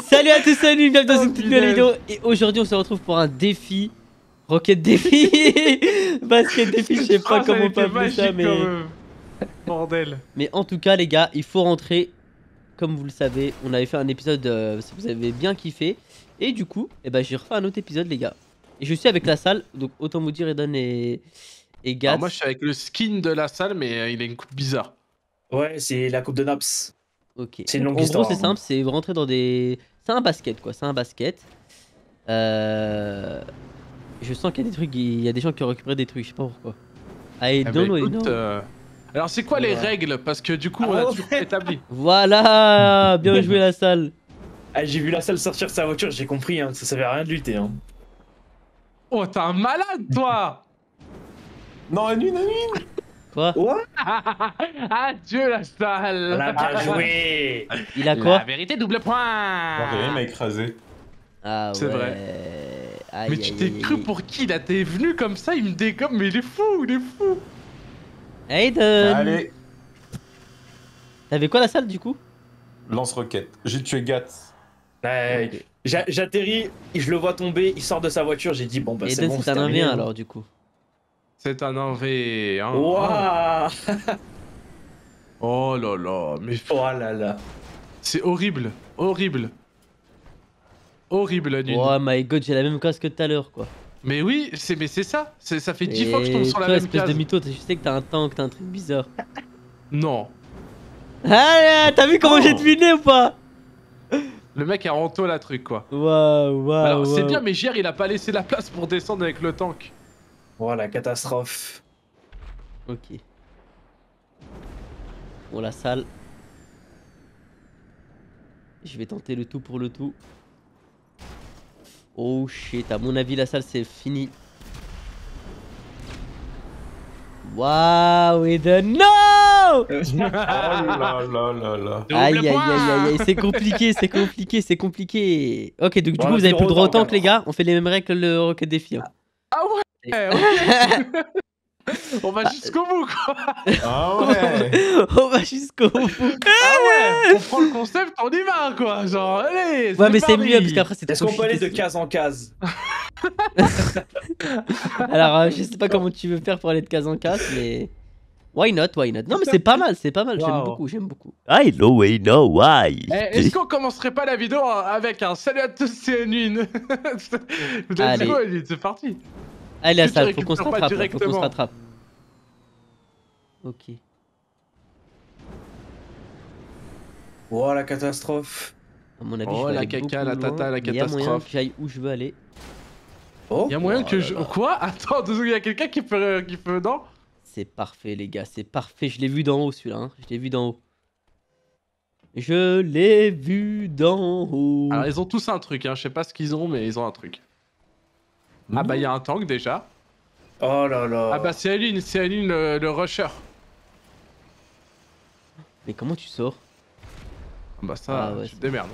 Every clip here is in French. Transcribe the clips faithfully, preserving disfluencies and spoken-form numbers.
Salut à tous, salut, bienvenue dans Oh, une toute nouvelle punaise. vidéo. Et aujourd'hui on se retrouve pour un défi. Rocket défi. Basket défi, je sais pas Ah, ça comment a on peut été appeler ça, magique mais... quand même. Bordel. Mais en tout cas les gars, il faut rentrer. Comme vous le savez, on avait fait un épisode, euh, si vous avez bien kiffé. Et du coup, eh ben, j'ai refait un autre épisode les gars. Et je suis avec la salle, donc autant vous dire Eden et, et Gats. Alors moi je suis avec le skin de la salle mais euh, il a une coupe bizarre. Ouais, c'est la coupe de Naps. Ok. C'est une Donc, longue en histoire, gros c'est hein. simple, c'est rentrer dans des... C'est un basket quoi, c'est un basket. Euh... Je sens qu'il y a des trucs, il y a des gens qui ont récupéré des trucs, je sais pas pourquoi. I Eh ben, don't know, écoute, know. euh, Alors c'est quoi les Voilà. règles? Parce que du coup on Ah a ouais. toujours établi. Voilà, bien joué la salle. Ah, j'ai vu la salle sortir sa voiture, j'ai compris hein, que ça servait à rien de lutter. Hein. Oh t'es un malade toi. Non, une, une, une. Quoi? Ouais. Adieu la salle. On a bien joué. Il a quoi? La vérité double point. Non, rien m'a écrasé. Ah ouais. C'est vrai. Aïe, Mais aïe, tu aïe, t'es aïe, cru aïe. pour qui là? T'es venu comme ça, il me dégomme, mais il est fou, il est fou. Aiden. Allez, T'avais quoi la salle du coup? lance-roquette. J'ai tué Gat. Ouais, Ok. j'a- J'atterris, je le vois tomber, il sort de sa voiture, j'ai dit bon bah c'est Eden bon, c'est c'est un terminé. un v un hein. alors du coup. C'est un un v un. Waouh. Oh là là, mais Oh là là. c'est horrible, horrible. Horrible la nuit. Oh my god, j'ai la même case que tout à l'heure quoi. Mais oui, c'est mais c'est ça, c'est ça fait dix fois que je tombe Et sur la toi, même espèce case. de mytho, je sais que t'as un tank, t'as un truc bizarre. Non, Ah, t'as vu comment Oh. j'ai deviné ou pas? le mec a rento la truc quoi. Waouh, waouh. Alors c'est waouh. bien, mais hier il a pas laissé la place pour descendre avec le tank. Oh la catastrophe. Ok. Bon, la salle. Je vais tenter le tout pour le tout. Oh shit, à mon avis, la salle c'est fini. Waouh, Eden, non! Oh là là là là. Double Aïe aïe aïe point. aïe aïe, c'est compliqué, c'est compliqué, c'est compliqué. Ok, donc du Bon, coup, on vous a avez plus plus le de droit au droit au tank, les gars. On fait les mêmes règles que le Rocket Défi. Hein. Ah ouais, ok. On va jusqu'au bout quoi. Ah ouais. On va jusqu'au bout. Ah ouais, on prend le concept, on y va quoi. Genre allez. Ouais, mais c'est parti. mieux parce qu'après c'est Est-ce trop qu'on peut aller de shit. case en case? Alors, euh, je sais pas comment tu veux faire pour aller de case en case, mais. Why not, why not? Non, mais c'est pas mal, c'est pas mal. J'aime Wow. beaucoup, j'aime beaucoup. I know we know why. Eh, Est-ce qu'on commencerait pas la vidéo avec un salut à tous, c'est Nuine. Let's Allez. go, Nuine, c'est parti. Allez, la Tu te salle, faut qu'on se récupères pas rattrape. là, Faut qu'on se directement. rattrape. Ok. Oh la catastrophe. À mon avis, Oh, je vais la aller caca, beaucoup la loin, tata, la mais y a moyen catastrophe. que j'aille où je veux aller. Oh. Y'a moyen Oh que là je. là. Quoi? Attends, deux secondes, y'a quelqu'un qui peut. qui peut. Non? C'est parfait, les gars, c'est parfait. Je l'ai vu d'en haut, celui-là. Hein. Je l'ai vu d'en haut. Je l'ai vu d'en haut. Alors, ils ont tous un truc, hein. Je sais pas ce qu'ils ont, mais ils ont un truc. Ah bah, y'a un tank déjà. Oh là là. Ah bah, c'est Aline, c'est Aline le, le rusher. Mais comment tu sors? Ah bah, ça, Ah ouais, tu te c'est- démerdes.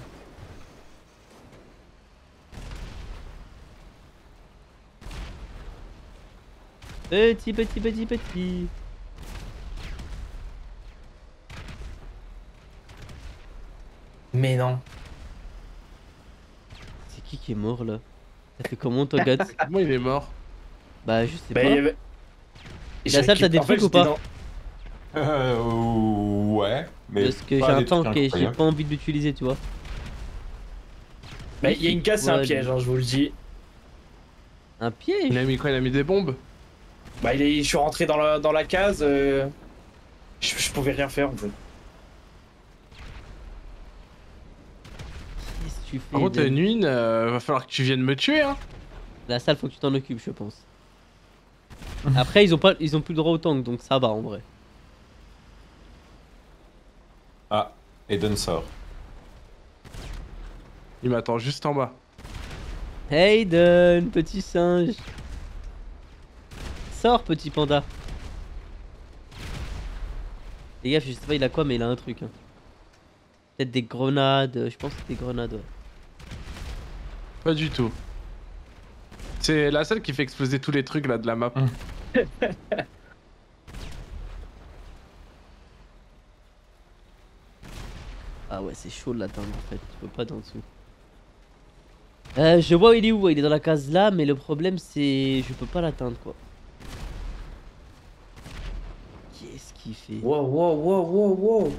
Petit, petit, petit, petit. Mais non. C'est qui qui est mort là? Ça fait comment toi, Gats? Comment il est mort? Bah, je sais Bah, pas. il y avait- La salle, t'as des En fait, trucs ou j'étais pas? dans- Euh, ouais. Mais Parce que j'ai pas un des trucs tank et j'ai incroyables. pas envie de l'utiliser, tu vois. Bah, il y a une case, c'est un Ouais, piège, hein, je vous le dis. Un piège? Il a mis quoi? Il a mis des bombes? Bah, il est... je suis rentré dans la, dans la case. euh, Je... je pouvais rien faire en fait. Qu'est-ce que tu fais? Par contre, Eden Nuine, euh, va falloir que tu viennes me tuer, hein. La salle, faut que tu t'en occupes, je pense. Après, ils ont pas, ils ont plus le droit au tank, donc ça va en vrai. Ah, Eden sort. Il m'attend juste en bas. Hayden, petit singe. Sors, petit panda. Les gars, je sais pas, il a quoi, mais il a un truc. Hein. Peut-être des grenades. Je pense que c'est des grenades. Ouais. Pas du tout. C'est la seule qui fait exploser tous les trucs là de la map. Ah ouais, c'est chaud là-dedans en fait. Tu peux pas d'en dessous. Euh, je vois il est où, il est dans la case là, mais le problème c'est je peux pas l'atteindre quoi. Qu'est-ce qu'il fait? Wow, wow, wow, wow, wow.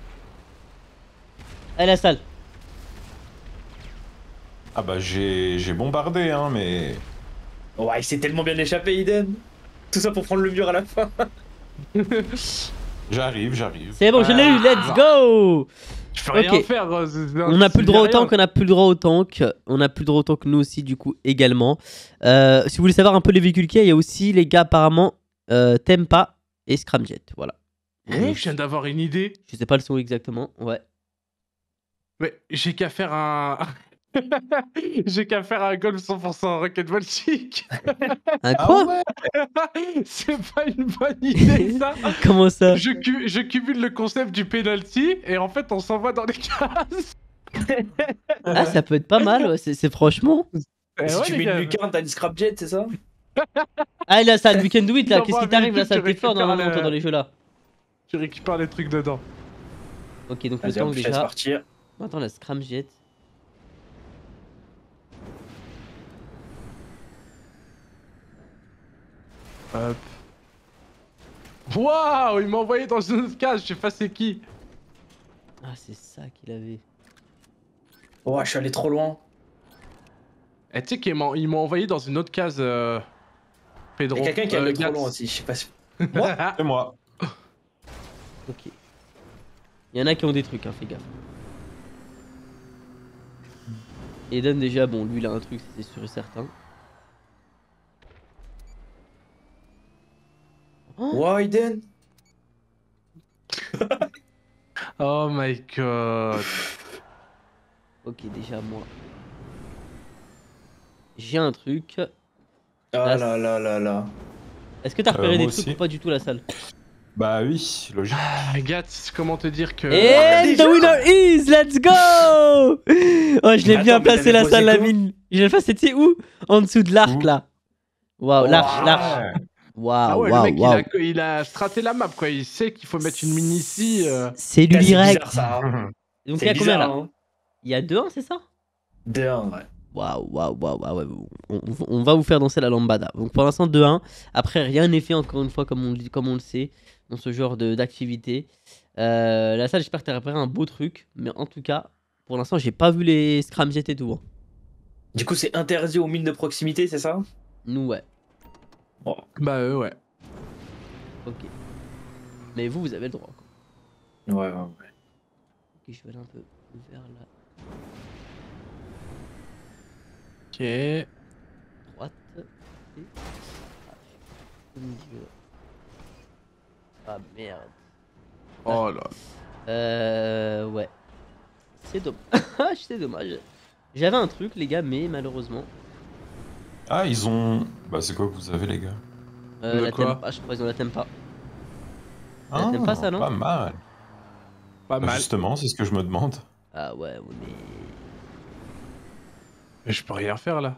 Allez la salle. Ah bah j'ai j'ai bombardé, hein, mais... Ouais, il s'est tellement bien échappé, Eden. Tout ça pour prendre le mur à la fin. J'arrive, j'arrive. C'est bon, je l'ai eu, let's go. Je peux rien Ok. faire. euh, c'est- c'est un- On n'a plus le droit au c'est rien. tank, on n'a plus le droit au tank. On n'a plus le droit au tank, nous aussi, du coup, également. Euh, si vous voulez savoir un peu les véhicules qu'il y a, il y a aussi, les gars, apparemment, euh, Tempa et Scramjet. Voilà. Eh, je viens d'avoir une idée. Je sais pas le son exactement, ouais. Mais j'ai qu'à faire un. J'ai qu'à faire un golf cent pour cent Rocket Voltic. Un Ah quoi? ouais. C'est pas une bonne idée ça. Comment ça? Je, cu- je cumule le concept du penalty et en fait on s'envoie dans les cases. Ah, ça peut être pas mal, ouais, c'est c'est franchement. Eh Si ouais, tu les mets gars. une lucarne, t'as une scrapjet, c'est ça? Ah, la salle, we can do it là, T'envoies qu'est-ce qui un t'arrive là, véhicule, ça tu t'es fort récupères normalement, le- toi, dans les jeux là. Tu récupères les trucs dedans. Ok, donc le Vas-y, hop, tank je laisse déjà. partir. Maintenant, la Scramjet. Hop. Waouh, il m'a envoyé dans une autre case, je sais pas c'est qui. Ah, c'est ça qu'il avait. Ouais, je suis allé trop loin. Eh, tu sais qu'il m'a il m'a envoyé dans une autre case, euh... Pedro. Il y a quelqu'un qui est Euh, allé trop Gats. loin aussi, je sais pas si. C'est moi. Ok. Il y en a qui ont des trucs, hein, fais gaffe. Eden déjà, bon, lui il a un truc, c'est sûr et certain. Oh, Wow, Eden. Oh my god. ok, déjà moi. J'ai un truc. Oh Là, là là là là. Est-ce que t'as Euh, repéré des moi trucs aussi. ou pas du tout la salle? Bah oui, logique. Ah, Gats, comment te dire que. And the winner is, let's go! Oh, je l'ai Attends, bien mais placé t'avais la posé salle, la comment? mine. Je l'ai placé, tu sais où? En dessous de l'arc Où là. Waouh, l'arche, l'arche. Ouais. Ah Waouh, ouais, le waouh, mec waouh. il, a, il a straté la map quoi, il sait qu'il faut mettre une mine ici. euh. C'est du Putain, C'est direct. bizarre ça. Hein. Donc il y C'est a combien bizarre. là? Hein. Il y a deux un, c'est ça? deux un, ouais. Waouh, waouh, waouh, waouh, ouais, on, on- on va vous faire danser la lambada. Donc pour l'instant deux un. Après rien n'est fait encore une fois comme on, le dit- comme on le sait dans ce genre de- d'activité. Euh, la salle, j'espère que tu as repéré un beau truc. Mais en tout cas, pour l'instant j'ai pas vu les scramjets et tout. Hein. Du coup, c'est interdit aux mines de proximité, c'est ça? Nous ouais, Bah euh, ouais. ok. Mais vous, vous avez le droit. Quoi. Ouais, ouais, ouais. Ok, je vais aller un peu vers la Ok. droite. Et... Ah, je suis au milieu. Ah merde. Oh là. Euh... Ouais. C'est dommage. C'est dommage. J'avais un truc les gars, mais malheureusement... Ah, ils ont... Bah c'est quoi que vous avez, les gars? Euh, De la quoi t'aimes pas, je crois qu'ils ont la t'aime pas. Ah, t'aimes pas ça, non? Pas mal. Pas Bah, mal. justement, c'est ce que je me demande. Ah ouais, on est... Mais je peux rien faire là.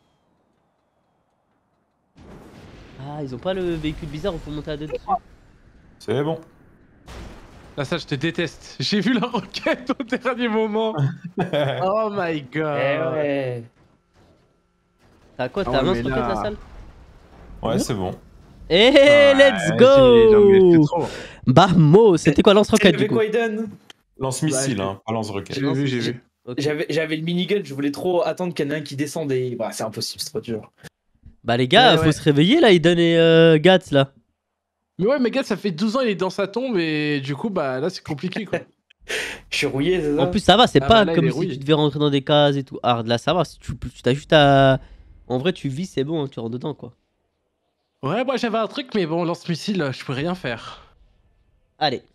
Ah, ils ont pas le véhicule bizarre où faut monter à deux dessus. C'est bon. Là ça je te déteste. J'ai vu la roquette au dernier moment. Oh my god. Eh ouais. T'as quoi? Ah T'as ouais, un mais lance-roquette là- la salle? Ouais, c'est bon. Eh, Ouais, let's j'ai- j'en ai fait go! trop. Bamo, c'était quoi Tu lance-roquette du avais coup? quoi, Eden? Lance-missile, Ouais, hein, pas lance-roquette. J'ai vu, j'ai vu. Ok. J'avais j'avais le minigun, je voulais trop attendre qu'il y en ait un qui descende et. Bah, c'est impossible, c'est trop dur. Bah les gars, Ouais, faut ouais. se réveiller là, Eden et euh, Gats là. Mais ouais mais gars ça fait douze ans il est dans sa tombe et du coup bah là c'est compliqué quoi. Je suis rouillé, c'est ça? En plus ça va, c'est Ah pas bah là, il comme est si rouillé. tu devais rentrer dans des cases et tout. Hard là ça va, si tu tu t'as juste à... En vrai tu vis, c'est bon, hein, tu rentres dedans quoi. Ouais moi j'avais un truc mais bon lance-missile je peux rien faire. Allez.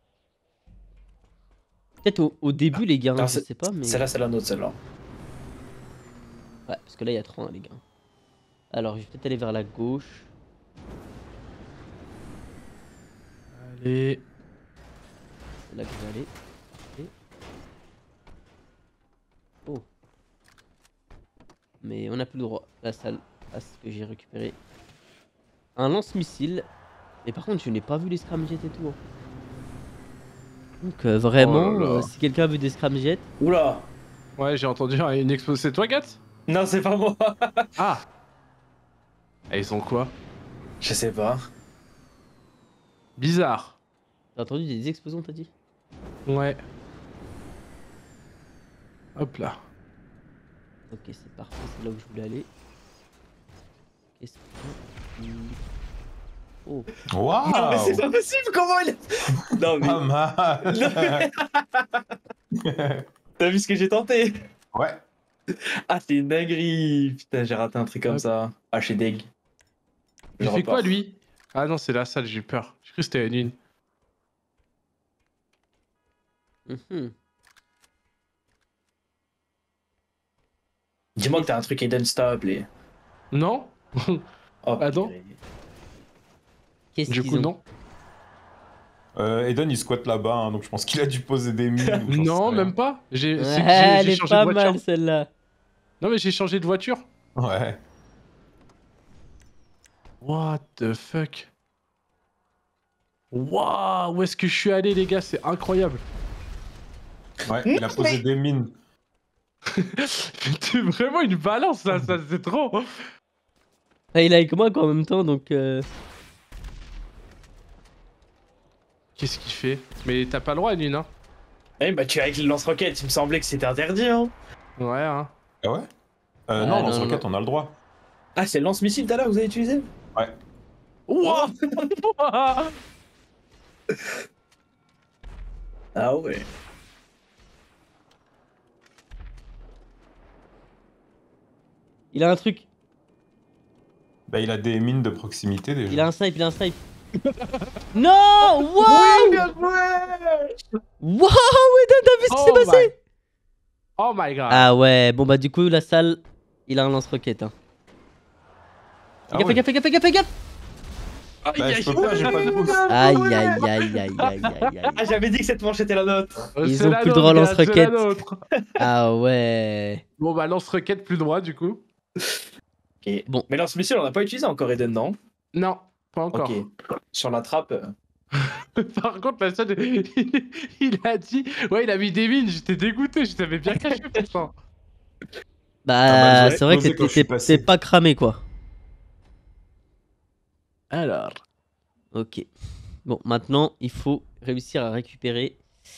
Peut-être au, au début les gars, hein, Alors, je c'est- sais pas mais... Celle-là, c'est la nôtre, celle-là. Ouais, parce que là il y a trois hein, les gars. Alors je vais peut-être aller vers la gauche. Allez. C'est là que je vais aller. Et... Oh. Mais on n'a plus le droit. La salle, à ce que j'ai récupéré. Un lance-missile. Mais par contre, je n'ai pas vu les scramjets et tout. hein. Donc euh, vraiment, Oh là là. euh, si quelqu'un a vu des scramjets, Oula! Ouais j'ai entendu une explosion. C'est toi Gat? Non, c'est pas moi. Ah. Et ils ont quoi? Je sais pas. Bizarre. T'as entendu des explosions, t'as dit? Ouais. Hop là. Ok, c'est parfait, c'est là où je voulais aller. Qu'est-ce que... Oh. Waouh! Non, mais c'est pas possible, comment il a... Non, mais... Pas mal! Non, mais- T'as vu ce que j'ai tenté? Ouais. Ah, c'est une dinguerie. Putain, j'ai raté un truc comme Hop. ça. Ah, je suis deg. Il Je fait quoi repars. lui? Ah non, c'est la salle, j'ai eu peur. J'ai cru que c'était une une. Mhm. Dis-moi que t'as un truc hidden stop, les... Non? Oh, Ah non? purée. Qu'est-ce Du qu'ils coup, ont? non. Euh, Eden il squatte là-bas, hein, donc je pense qu'il a dû poser des mines. ou j'en Non, sais rien. même pas. J'ai c'est que Ouais, j'ai- elle j'ai est changé de pas voiture. mal celle-là. Non, mais j'ai changé de voiture. Ouais. What the fuck? Waouh, où est-ce que je suis allé, les gars? C'est incroyable. Ouais, il a posé des mines. T'es vraiment une balance là, ça, c'est trop. Ah, il est avec moi quoi en même temps donc. Euh... Qu'est-ce qu'il fait? Mais t'as pas le droit, Nune, hein? Eh bah, tu es avec le lance-roquette, il me semblait que c'était interdit, hein. Ouais, hein. Ah ouais? Euh, Ah, non, non, lance-roquette, on a le droit. Ah, c'est le lance-missile tout à l'heure que vous avez utilisé? Ouais. Wouah. Ah ouais. Il a un truc. Bah, il a des mines de proximité déjà. Il a un snipe, il a un snipe. Non! Wow! bien joué! Wow! Eden, t'as vu ce qui Oh s'est my- passé? Oh my god. Ah ouais, bon bah du coup la salle, il a un lance-roquette. Hein. Ah Fais ouais. gaffe, fais gaffe, fais gaffe, fais gaffe! Aïe, Bah, aïe, je peux pas, j'ai pas de boost. Aïe aïe aïe aïe aïe aïe aïe Ah, aïe. j'avais dit que cette manche était la nôtre. Euh, Ils c'est ont la plus le nôtre, droit gars, lance-roquette. c'est la nôtre. Ah ouais. Bon bah lance-roquette plus droit du coup. Ok. Bon. Mais lance-missile, on n'a pas utilisé encore Eden, non? Non, pas encore. Ok. Sur la trappe. euh, Par contre, la seule, il, il a dit, ouais, il a mis des mines, j'étais dégoûté, je t'avais bien caché pour ça. Bah bah, c'est vrai que explosé quand je suis t'es passé. t'es pas cramé quoi. Alors. Ok. Bon, maintenant il faut réussir à récupérer.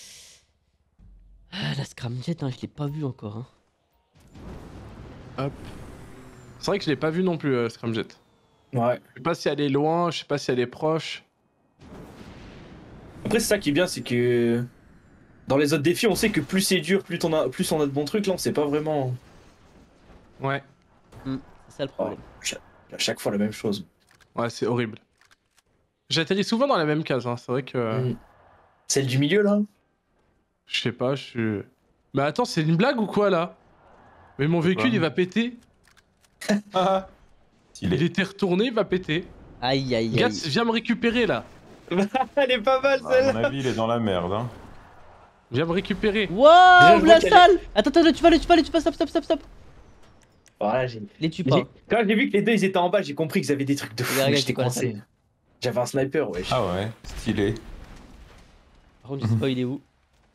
Ah, la scramjet, hein, je l'ai pas vu encore. Hein. Hop. C'est vrai que je l'ai pas vu non plus, euh, Scramjet. Ouais. Je sais pas si elle est loin, je sais pas si elle est proche. Après, c'est ça qui est bien, c'est que. Dans les autres défis, on sait que plus c'est dur, plus, on a... plus on a de bons trucs. Là, on sait pas vraiment. Ouais, C'est ça le Oh, problème. cha- à chaque fois la même chose. ouais, c'est horrible. J'atterris souvent dans la même case, hein. C'est vrai que. euh, Mm. Celle du milieu, là? Je sais pas, je suis. Mais attends, c'est une blague ou quoi là? Mais mon véhicule pas. il va péter. Ah, il Il est. était retourné, il va péter. Aïe aïe Gats, aïe. viens me récupérer là. Elle est pas mal, À celle-là! mon avis, il est dans la merde. Hein. Viens me récupérer. Waouh, Déjà, je la vois qu'elle salle! Attends, attends, tu vas aller, tu vas aller, tu vas, stop, stop, stop, stop. Voilà, j'ai. Les tue j'ai- pas. Quand j'ai vu que les deux ils étaient en bas, j'ai compris qu'ils avaient des trucs de fou. Regarde, J'étais c'est quoi la coincé. salle J'avais un sniper, wesh. Ah ouais, stylé. Par contre, je sais pas il est où.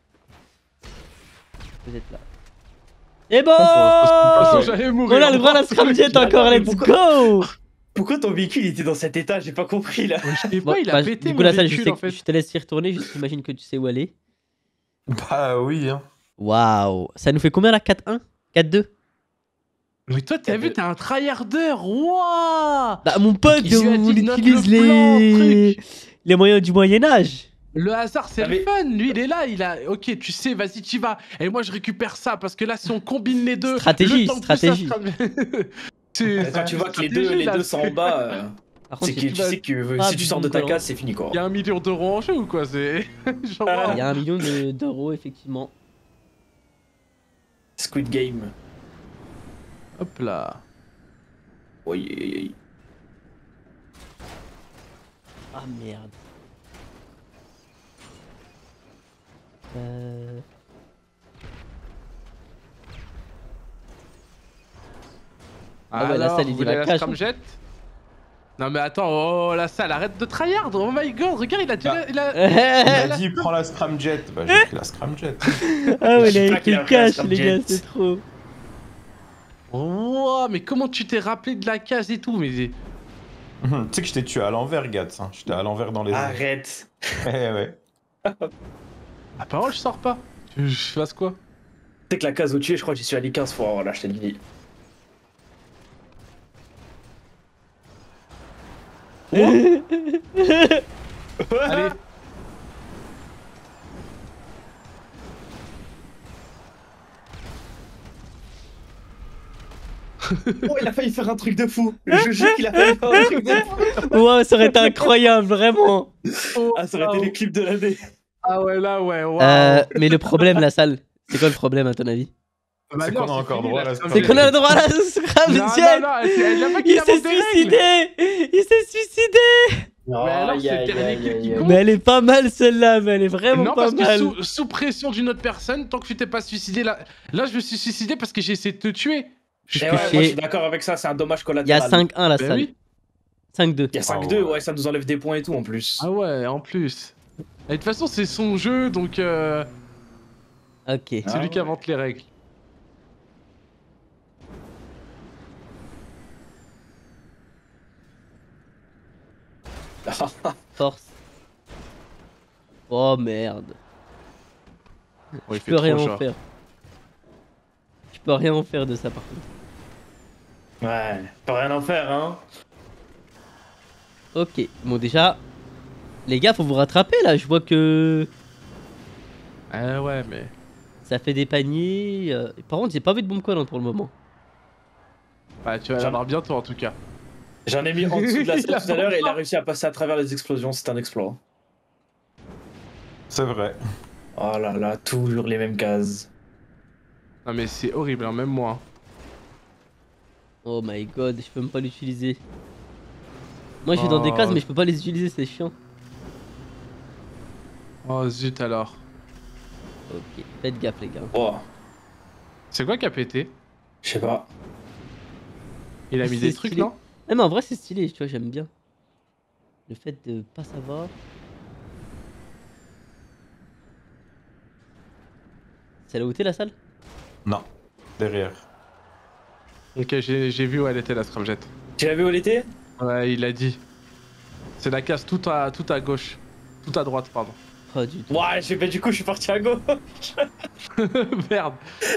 Vous êtes là. Et bon! Oh, j'allais mourir. On a le droit à la scramjet encore, Attends, mais let's pourquoi- go! Pourquoi ton véhicule il était dans cet état? J'ai pas compris là. Je sais Bon, pas, il a bah, pété du coup, mon la salle, je, véhicule sais en que fait. je te laisse y retourner, j'imagine que tu sais où aller. Bah oui, hein. Waouh! Ça nous fait combien là? quatre un? quatre deux? Mais toi, t'as vu, t'es un tryharder. Wouah! Bah, mon pote, Il lui a on dit, note utilise le plan, les... truc. les moyens du Moyen-Âge. Le hasard, c'est Ah, le mais- fun. Lui, il est là. Il a. Ok, tu sais, vas-y, tu vas. Et moi, je récupère ça parce que là, si on combine les deux. Stratégie, le temps que tout ça stratégie. se- C'est- Quand tu vois que les deux, stratégie, les là, deux sont en c'est- bas, euh, Par contre, c'est que il y a- tu sais que euh, pas si tu sors de ta bidon case, c'est fini quoi. Il y a un million d'euros en jeu ou quoi? C'est. Genre, Ah. wow. il y a un million de- d'euros, effectivement. Squid Game. Hop là. Oui, oui, oui. Ah merde. Euh... Ah ouais, la Alors, salle, il vous y va voulez la cash. scramjet? Non mais attends, oh la salle, arrête de tryhard, oh my god, regarde, il a déjà... Bah. il a... Il la- a dit prends la scramjet. Bah j'ai pris la scramjet. Ah ouais, Je sais il pas a qu'il été a pris la cash, les gars, scramjet. c'est trop. Oh, mais comment tu t'es rappelé de la case et tout, mais... Tu sais que je t'ai tué à l'envers, Gatz. Hein. J'étais à l'envers dans les... Arrête. Ouais, ouais. La parole, je sors pas. Tu veux que je fasse quoi? Tu sais que la case au-dessus, je crois que j'y suis allé quinze fois, voilà, je t'ai dit. Allez. Oh, il a failli faire un truc de fou. Je jure qu'il a failli faire un truc de fou. Wow, ça aurait été incroyable, vraiment. Ah, ça aurait été les clips de l'année. Ah ouais, là, ouais, waouh. Euh, mais le problème, la salle, c'est quoi le problème à ton avis? Bah c'est non, qu'on a encore fini, droit à la la scram C'est jet. qu'on a le droit à la scram Non, jet. non, non, elle- elle a pas qu'il Il s'est invente des règles. suicidé. Il s'est suicidé. Non, Mais alors, aïe, c'est aïe, le dernier aïe, clip qui aïe, aïe. compte. Mais elle est pas mal celle-là, mais elle est vraiment Non, pas parce que mal. sous, sous pression d'une autre personne, tant que tu t'es pas suicidé, là, là je me suis suicidé parce que j'ai essayé de te tuer. Je suis Eh ouais, touché. moi je suis d'accord avec ça, c'est un dommage Il y a collatéral. cinq un la Bah salle. oui. cinq deux. Il y a cinq deux, ouais, ça nous enlève des points et tout en plus. Ah ouais, en plus. Et de toute façon, c'est son jeu, donc euh, Ok. c'est Ah lui qui ouais. invente les règles. Force. Oh merde. Oh, il Je fait peux trop rien genre. en faire. Je peux rien en faire de ça par contre. Ouais, pas rien en faire, hein. Ok. Bon déjà, les gars, faut vous rattraper là. Je vois que Ah ouais, mais... ça fait des paniers. euh, Par contre, j'ai pas vu de bombe collante pour le moment. Bah, tu vas J'en- l'avoir bientôt, en tout cas. J'en ai mis en dessous de la Il a salle tout à l'heure et il a pas. réussi à passer à travers les explosions, c'est un exploit. C'est vrai. Oh là là, toujours les mêmes cases. Non mais c'est horrible, hein, même moi. Oh my god, je peux même pas l'utiliser. Moi, je vais dans des Oh. cases, mais je peux pas les utiliser, c'est chiant. Oh zut alors. Ok, faites gaffe les gars. Oh, C'est quoi qui a pété? je sais pas. Il a mis C'est des trucs, stylé. non? Eh, mais en vrai, c'est stylé, tu vois, j'aime bien. Le fait de pas savoir. C'est là où t'es la salle? Non. Derrière. Ok, j'ai j'ai vu où elle était la scramjet. Tu l'as vu où elle était? Ouais, il a dit. C'est la case tout à, tout à gauche. Tout à droite, pardon. Pas du tout. Ouais, j'ai- bah, du coup, je suis parti à gauche. Merde.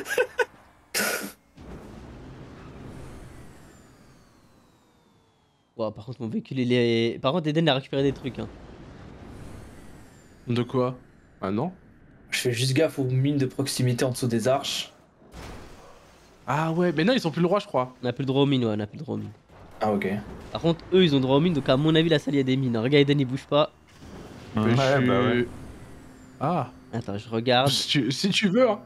Wow, par contre, mon véhicule, il est. Par contre, Eden a récupéré des trucs. Hein. De quoi? Ah non? Je fais juste gaffe aux mines de proximité en dessous des arches. Ah ouais, mais non, ils ont plus le droit, je crois. On a plus le droit aux mines, ouais, on a plus le droit aux mines. Ah, ok. Par contre, eux, ils ont le droit aux mines, donc à mon avis, la salle, il y a des mines. Regarde, Eden, il bouge pas. Mais Ouais, je suis- bah ouais. Ah, Attends, je regarde. si tu, si tu veux, hein.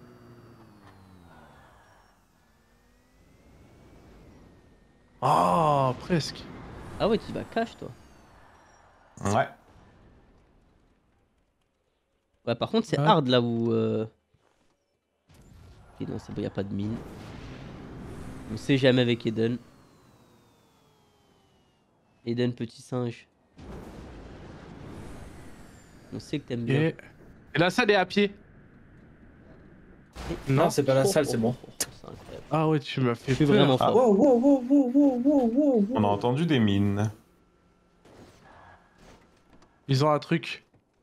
Oh, presque. Ah ouais, tu vas cash, toi. Ouais. Ouais, par contre, c'est Ouais. hard là où. Euh... Ok, non, c'est bon, y a pas de mine. On sait jamais avec Eden. Eden, petit singe. On sait que t'aimes bien. Et... Et la salle est à pied. Non, c'est pas la Oh, salle, oh, c'est bon. oh, oh, c'est incroyable. Ah ouais, tu m'as fait Je suis peur. vraiment Ah. fort. Wow, wow, wow, wow, wow, wow, wow, On a wow. entendu des mines. Ils ont un truc.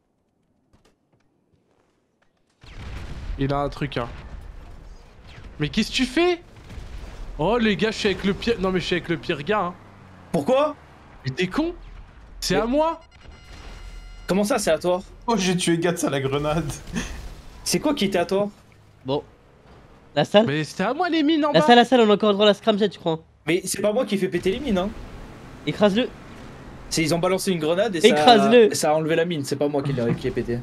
Il a un truc, hein. Mais qu'est-ce que tu fais? Oh les gars, je suis avec le pire... Non mais je suis avec le pire gars, hein. Pourquoi? Mais t'es con? C'est Mais- à moi? Comment ça, c'est à toi? Oh, j'ai tué Gatz à la grenade. C'est quoi qui était à toi? Bon. La salle Mais c'était à moi les mines en La bas. salle, la salle, on a encore le droit à la scramjet, je crois. Mais c'est pas moi qui ai fait péter les mines, hein. Écrase-le. C'est ils ont balancé une grenade et ça, Écrase-le. ça a enlevé la mine, c'est pas moi qui l'ai qui ai pété.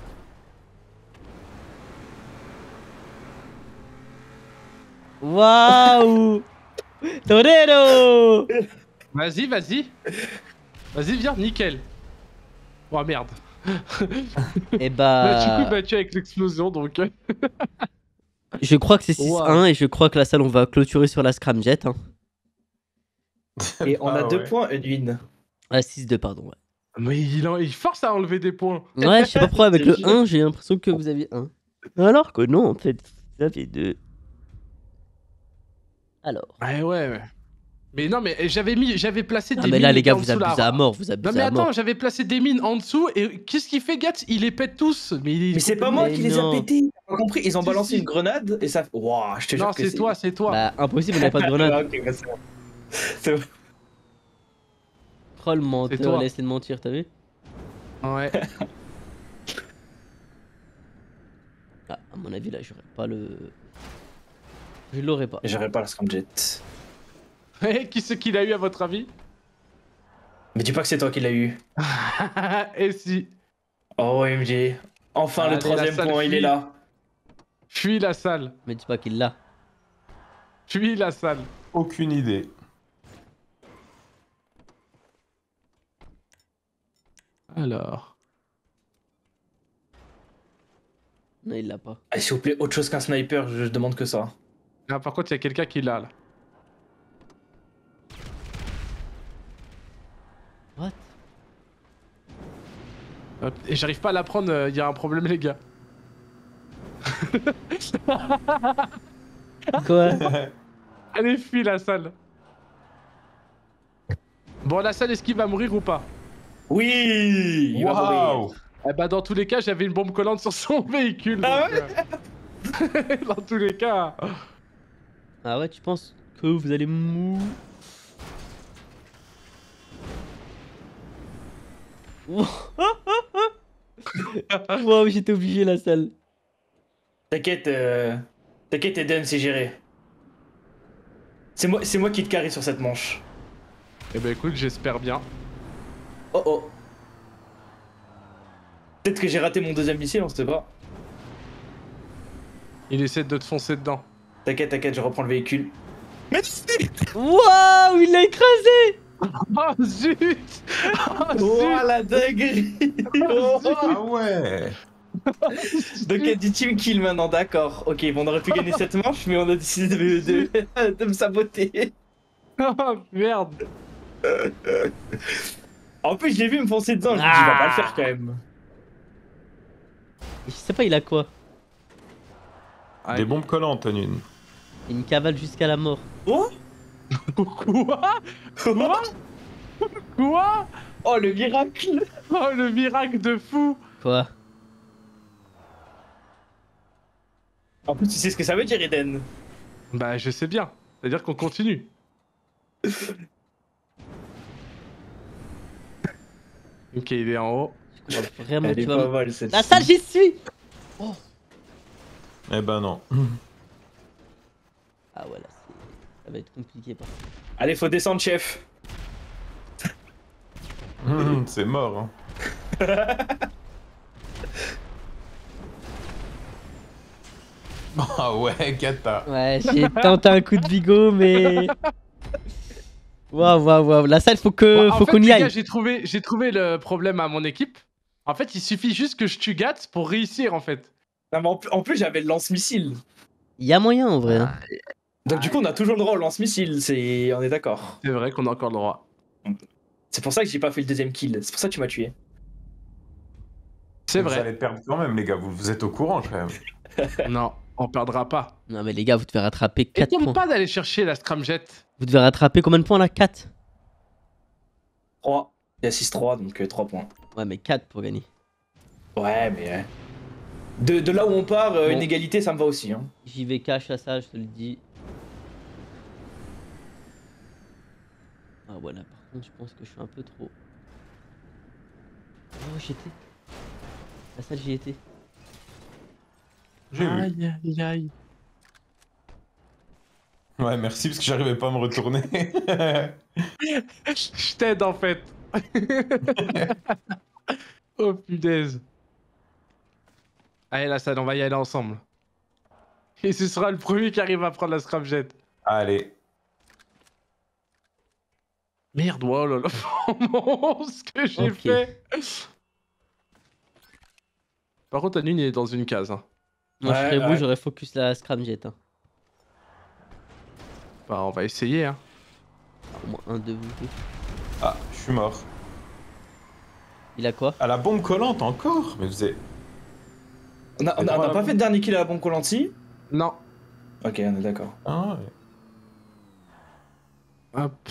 Waouh. Torero. Vas-y, vas-y. Vas-y, viens, nickel. Oh merde. Et Bah, du bah. coup, battu avec l'explosion, donc... euh, Je crois que c'est six un Wow. et je crois que la salle, on va clôturer sur la scramjet. Hein. Et on a Ah deux ouais. points, une win. Ah, six deux, pardon. Ouais, Mais il, en- il force à enlever des points. ouais je sais pas pourquoi avec le Je te un, j'ai l'impression que vous aviez un. Alors que non, en fait, vous aviez deux. Alors. Ouais, ouais, ouais. Mais non, mais j'avais mis, j'avais placé Ah des mais mines. là les gars en vous dessous, là. abusez à mort, vous Non abusez mais à attends, mort. j'avais placé des mines en dessous et qu'est-ce qu'il fait, Gat? Il les pète tous. Mais, il est Mais c'est pas moi Mais qui les a non. pétés. T'as pas compris? Ils ont Si, balancé si. une grenade et ça. Waouh, je te jure Non, que c'est toi, c'est toi. Bah impossible, on n'avait pas de Ah, grenade. ok, bah, c'est bon. C'est bon. Troll menteur, toi. il a essayé de mentir, t'as vu? Ouais. Ah, à mon avis là j'aurais pas le... Je l'aurais pas. J'aurais pas la scramjet. Et qui c'est qui l'a eu à votre avis? Mais dis pas que c'est toi qui l'as eu. Et si. Oh O M G. Enfin Allez, le troisième la salle point, il fuit. est là. Fuis la salle. Mais dis pas qu'il l'a. Fuis la salle. Aucune idée. Alors. Non il l'a pas. Ah, s'il vous plaît, autre chose qu'un sniper, je, je demande que ça. Ah, par contre, il y a quelqu'un qui l'a là. What? Hop, et j'arrive pas à la prendre, il y a un problème, les gars. Quoi? Allez, fuis la salle. Bon, la salle, est-ce qu'il va mourir ou pas? Oui, il va Waouh! mourir. Eh bah, dans tous les cas, j'avais une bombe collante sur son véhicule. Ah donc, euh, dans tous les cas. Ah ouais tu penses que vous allez mou... Wow j'étais obligé la salle. T'inquiète, euh... t'inquiète Eden, c'est géré. C'est moi, c'est moi qui te carry sur cette manche. Eh bah, écoute, j'espère bien. Oh oh. Peut-être que j'ai raté mon deuxième missile, on sait pas. Il essaie de te foncer dedans. T'inquiète, t'inquiète, je reprends le véhicule. Mais Waouh il l'a écrasé. Oh zut! Oh oh zut! la dinguerie. Oh. Ah ouais! Donc il y a du team kill maintenant, d'accord. Ok, bon, on aurait pu gagner cette manche, mais on a décidé de, de, de me saboter. Oh merde! En plus, je l'ai vu me foncer dedans, je me dis, il va pas le faire quand même. Je sais pas il a quoi. Ah, Des bombes collantes, Nune. Il me cavale jusqu'à la mort. Oh. Quoi? Quoi? Quoi? Oh le miracle. Oh le miracle de fou! Quoi? En plus, tu sais ce que ça veut dire, Eden? Bah je sais bien, c'est-à-dire qu'on continue. Ok, il est en haut. Je crois vraiment Elle tu est vas pas me- mal cette. La salle j'y suis. Eh ben non. Ah ouais là c'est... ça va être compliqué par contre. Allez, faut descendre, chef. Hum, C'est mort. Hein. Ah ouais, Kata. Ouais j'ai tenté un coup de bigot mais... Waouh waouh waouh. La salle faut que... Bon, en faut fait, qu'on y les gars, aille. J'ai trouvé, j'ai trouvé le problème à mon équipe. En fait, il suffit juste que je tue Gat pour réussir en fait. Non, mais en plus, en plus, j'avais le lance-missile. Il y a moyen en vrai. Hein. Donc du coup, on a toujours le droit au lance-missile, c'est... on est d'accord. C'est vrai qu'on a encore le droit. C'est pour ça que j'ai pas fait le deuxième kill, c'est pour ça que tu m'as tué. C'est Vous vrai. allez perdre quand même, les gars. Vous, vous êtes au courant quand même. Non, on perdra pas. Non mais les gars vous devez rattraper Et quatre tente points. pas d'aller chercher la scramjet. Vous devez rattraper combien de points là? Quatre? trois. Il y a six trois, donc euh, trois points. Ouais mais quatre pour gagner. Ouais, mais... euh, De, de là où on part, euh, Bon. une égalité, ça me va aussi. Hein. J'y vais cash à ça, je te le dis. Ah voilà, par contre, je pense que je suis un peu trop... Oh, j'y étais. La salle, j'y étais. J'ai vu. Aïe aïe aïe. Ouais, merci parce que j'arrivais pas à me retourner. Je t'aide en fait. Oh punaise. Allez la salle, on va y aller ensemble. Et ce sera le premier qui arrive à prendre la scramjet. Allez. Merde, oh là là, oh, ce que j'ai Ok. fait. Par contre, Anune est dans une case. Hein. Moi, je Ouais, serais vous, ouais. j'aurais focus la scramjet. Hein. Bah, on va essayer. Hein. Ah, au moins un de vous deux. Ah, je suis mort. Il a quoi? À la bombe collante encore? Mais vous êtes... On a, on a- on a pas fait de dernier kill à la bombe collante. Non. Ok, on est d'accord. Ah ouais. Hop.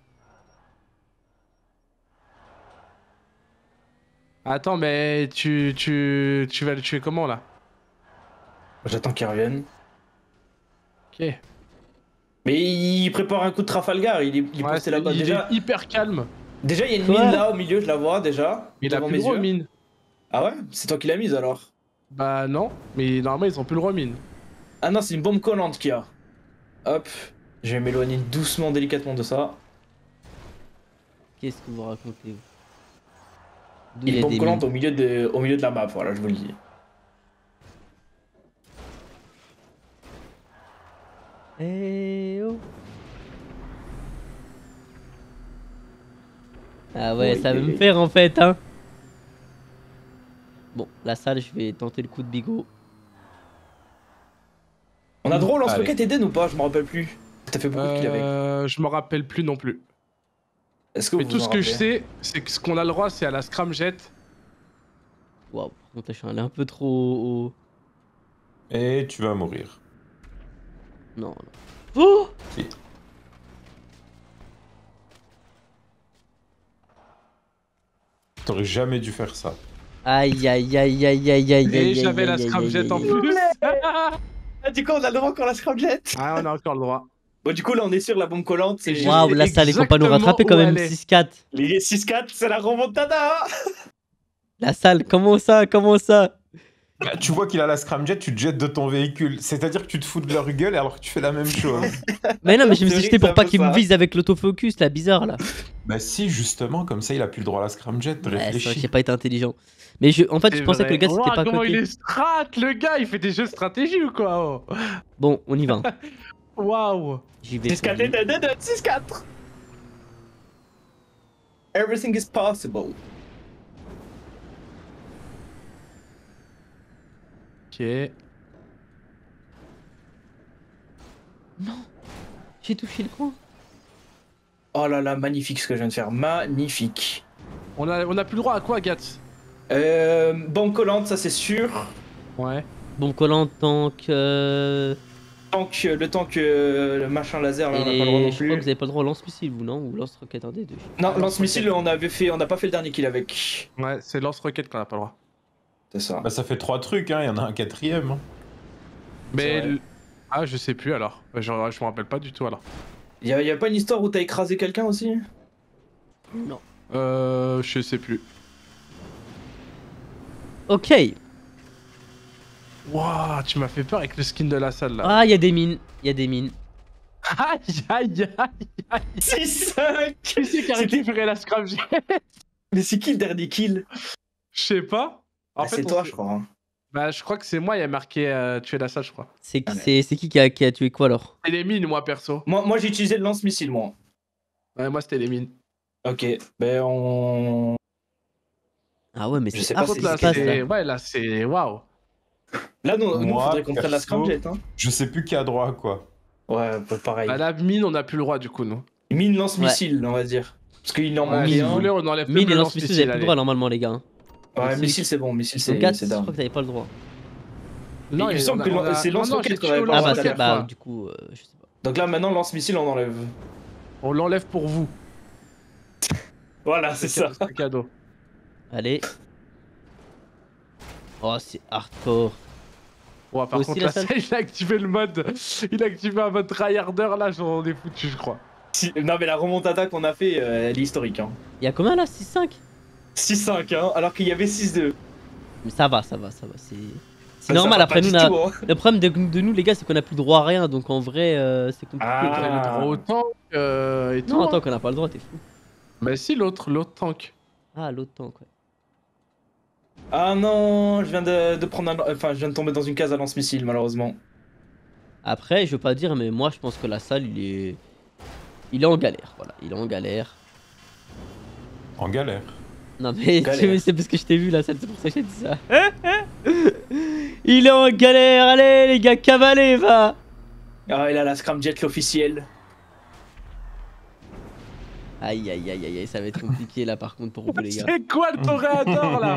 Attends, mais tu, tu, tu vas le tuer comment là? J'attends qu'il revienne. Ok. Mais il prépare un coup de Trafalgar, il est, il est Ouais, posté là-bas. il Déjà, est hyper calme. déjà, il y a une Quoi? mine là au milieu, je la vois déjà. Il a devant plus mes le droit yeux. aux mines. Ah ouais? C'est toi qui l'as mise alors? Bah non, mais normalement ils ont plus le droit aux mines. Ah non, c'est une bombe collante qu'il y a. Hop, je vais m'éloigner doucement, délicatement de ça. Qu'est-ce que vous racontez vous? D'où Il y a une bombe des collante mines. au milieu, de, au milieu de la map, voilà, je vous le dis. Eh oh. Ah ouais, Oui, ça veut oui, me oui. faire en fait, hein. Bon, la salle, je vais tenter le coup de bigot. On a droit au Allez. lance-roquette Eden ou pas? Je me rappelle plus. T'as fait beaucoup de kills avec. Euh, je me rappelle plus non plus. Est-ce que Mais vous tout vous ce en que je rappelez? sais, c'est que ce qu'on a le droit, c'est à la scramjet. Waouh, par contre, je suis allé un peu trop haut. Et tu vas mourir. Non, non. Oh! Si. T'aurais jamais dû faire ça. Aïe aïe aïe aïe aïe aïe Et aïe j'avais aïe, la aïe, scramjet aïe, en aïe, plus. Ah, du coup, on a le droit encore la scramjet. Ah, on a encore le droit. Bon, du coup, là, on est sur la bombe collante. Et C'est j'ai- Waouh, la salle, ils vont pas nous exactement rattraper quand où même. elle est. six quatre. les six quatre, c'est la remontada. La salle, comment ça? Comment ça? Bah, tu vois qu'il a la scramjet, tu te jettes de ton véhicule. C'est-à-dire que tu te fous de leur gueule alors que tu fais la même chose. Mais non, mais je me suis Théorie, jeté pour c'est pas un peu qu'il me ça. vise avec l'autofocus, là, bizarre là. Bah si, justement, comme ça il a plus le droit à la scramjet. Ouais, c'est vrai que Réfléchis. j'ai pas été intelligent. Mais je, en fait, je C'est pensais vrai. que le gars c'était Ouah, pas à comment il côté. est strat, le gars, il fait des jeux de stratégie ou quoi? Oh. Bon, on y va. Waouh. six J'y vais. quatre pour lui. Eden, six quatre. Everything is possible. Ok. J'ai touché le coin. Oh là là, magnifique ce que je viens de faire. Magnifique. On a, on a plus le droit à quoi, Gats? Euh, bombe collante, ça c'est sûr. Ouais. Bon, collant, tank. Euh... Tant que, le temps que euh, le machin laser, là, et on n'a les- pas le droit non Je crois plus. que vous avez pas le droit au lance-missile, vous, non? Ou lance-roquette, un des deux. Non, lance-missile, on avait fait, on n'a pas fait le dernier kill avec. Ouais, c'est lance-roquette qu'on a pas le droit. C'est ça. Bah ça fait trois trucs, hein. Il y en a un quatrième. Hein. Mais. vrai. le- Ah, je sais plus alors. Je, je me rappelle pas du tout alors. Y'a y a pas une histoire où t'as écrasé quelqu'un aussi? Non. Euh. Je sais plus. Ok. Waouh, tu m'as fait peur avec le skin de la salle là. Ah, il y a des mines. Il y a des mines. Aïe, aïe, aïe, aïe. six cinq. Qui c'est qui a C'était- récupéré la scramjet? Mais c'est qui le dernier kill? Je sais pas. En Ah, fait, c'est on toi, sait- je crois. hein. Bah, je crois que c'est moi, il y a marqué euh, tuer la salle, je crois. C'est Ah, mais- c'est- c'est qui qui a, qui a tué quoi alors? Et les mines, moi perso. Moi, moi j'ai utilisé le lance-missile, moi. Ouais, moi c'était les mines. Ok, ben on. Ah ouais, mais Je c'est sais Par pas hard si ce contre, qui là, se passe c'est. là. Ouais, là, c'est. Waouh. Là, nous, nous Moi, faudrait qu'on prenne la perso- scramjet, hein. Je sais plus qui a droit à quoi. Ouais, bah, pareil. Bah, la mine, on a plus le droit du coup, nous. Mine lance-missile, on va dire. Parce qu'il en Ouais, manque si un. vous voulez, on enlève Mine même et le lance-missile, vous avez lance-missile. plus le allez. droit normalement, les gars. hein. Ouais, Donc, missile, c'est bon, missile, Donc, c'est Gats, c'est je down. crois que t'avais pas le droit. Non, il me et semble on a- que on a- c'est non, non, lance-roquette j'ai qu'on tué avait au pas Ah le droit bah, la c'est- dernière bah fois. du coup, euh, je sais pas. Donc là, maintenant, lance-missile, on enlève. On l'enlève pour vous. Voilà, c'est ça. ca- C'est cadeau. Allez. Oh, c'est hardcore. Bon, par Aussi, contre, la là, salle ça, il a activé le mode. Il a activé un mode tryharder, là, j'en ai foutu, je crois. Si- Non, mais la remontada qu'on a fait, euh, elle est historique. Hein. Il y a combien là? six cinq? six cinq, hein, alors qu'il y avait six deux. Mais ça va, ça va, ça va. C'est c'est Ça normal. va Après, pas nous, du on a- tout, hein. le problème de, de nous, les gars, c'est qu'on a plus le droit à rien. Donc en vrai, euh, c'est compliqué. Ah. Vous avez le droit au tank euh, et tout. Non, hein. attends, qu'on a pas le droit, t'es fou. Bah, si, l'autre, l'autre tank. Ah, l'autre temps, quoi. Ah non, je viens de, de prendre un... Enfin, je viens de tomber dans une case à lance-missile, malheureusement. Après, je veux pas dire, mais moi, je pense que la salle, il est. Il est en galère. Voilà, il est en galère. En galère. Non, mais Galère. c'est parce que je t'ai vu la salle, c'est pour ça que j'ai dit ça. Il est en galère. Allez, les gars, cavalez, va. Ah, il a la scramjet, l'officiel. Aïe, aïe, aïe, aïe, aïe, ça va être compliqué là, par contre, pour vous, les gars. C'est quoi le toréador, là?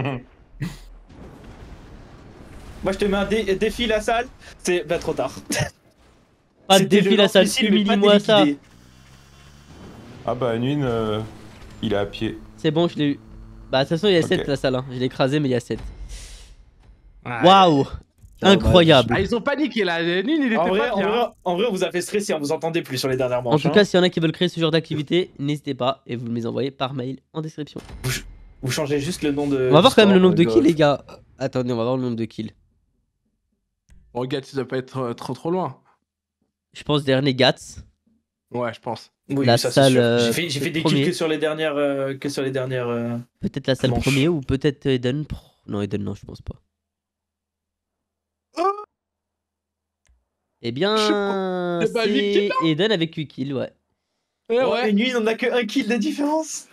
Moi, je te mets un dé- défi, la salle. C'est... Bah, trop tard. Pas de C'était défi, le la salle, lance-missile, mais pas humilie-moi ça. déliquidé. Ah bah, Nuin, euh, il est à pied. C'est bon, je l'ai eu. Bah, de toute façon, il y a Ok. sept la salle. Hein. Je l'ai écrasé, mais il y a sept. Ouais. Waouh! Incroyable! Ah, ils ont paniqué là. Nul, il était En vrai, pas en, bien. vrai, en vrai, on vous a fait stresser, on vous entendait plus sur les dernières manches. En tout hein. cas, s'il y en a qui veulent créer ce genre d'activité, n'hésitez pas et vous me les envoyez par mail en description. Vous changez juste le nom de. On va voir du quand même le store, nombre de euh, kills, les gars. Attendez, on va voir le nombre de kills. Bon, regarde, ça doit pas être euh, trop trop loin. Je pense dernier Gats. Ouais, je pense. Oui, La ça c'est salle, sûr. euh, J'ai fait, j'ai fait des premier. kills que sur les dernières. euh, que sur les dernières. euh, Peut-être la salle Manche. premier ou peut-être Eden. Pro- Non, Eden, non, je pense pas. Eh bien, Je sais pas. Eh bah, huit c'est Eden avec huit kills, ouais. Eh Oh, ouais. et Nuit, on a que un kill de différence.